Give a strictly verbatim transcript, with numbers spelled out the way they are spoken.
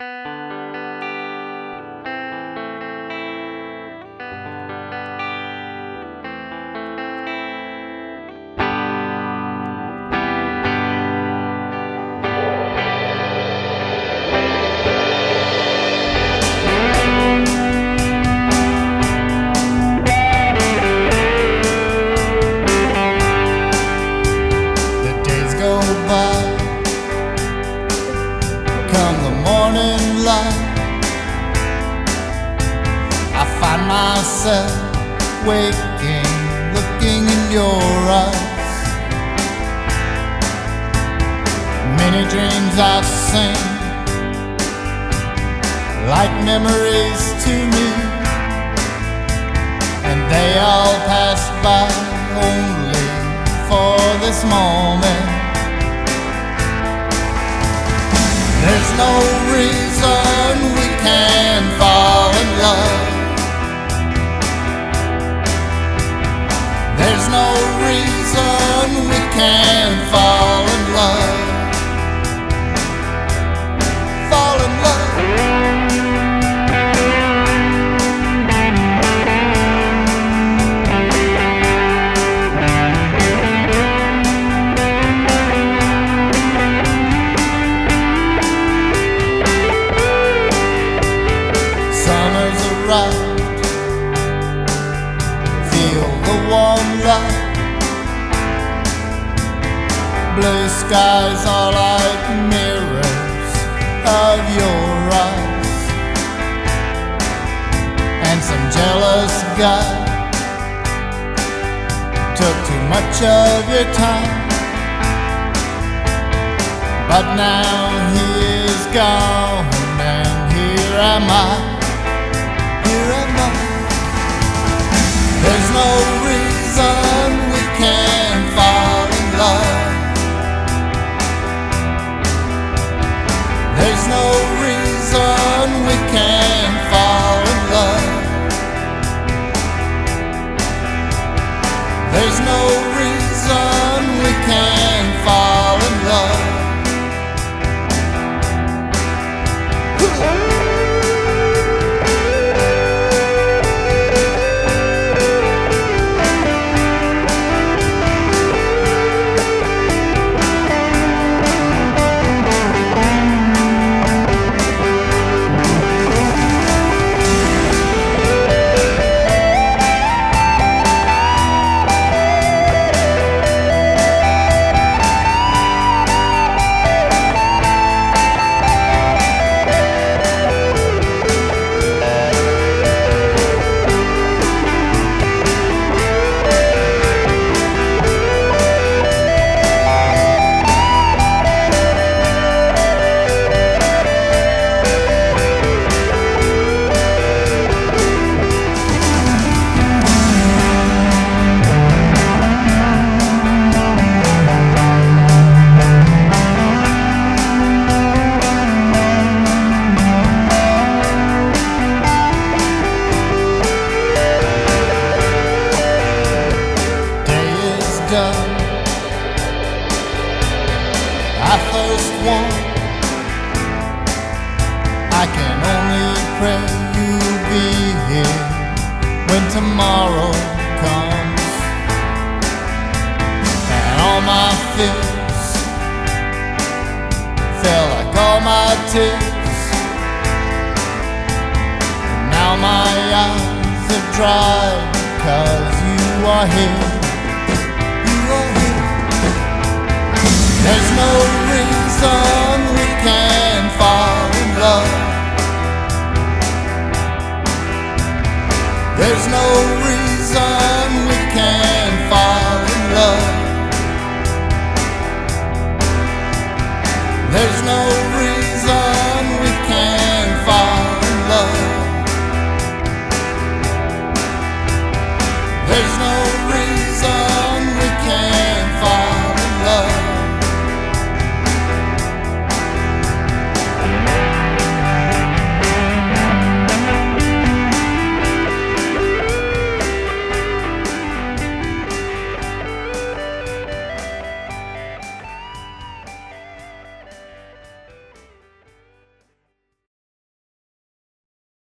Myself waking, looking in your eyes. Many dreams I've seen, like memories to me, and they all pass by only for this moment. There's no reason we can't fall in love. There's no reason we can't fall in love. Fall in love. Summer's arrived. Feel the warm light. Blue skies are like mirrors of your eyes, and some jealous guy took too much of your time, but now he is gone, and here am I, here am I. There's no reason we can't fall in love. There's no reason we can't fall in love. There's no reason we can't fall in love. I first want, I can only pray you'll be here when tomorrow comes, and all my fears felt like all my tears, and now my eyes are dry, 'cause you are here. There's no reason we can't fall in love. There's no reason we can't fall in love. There's no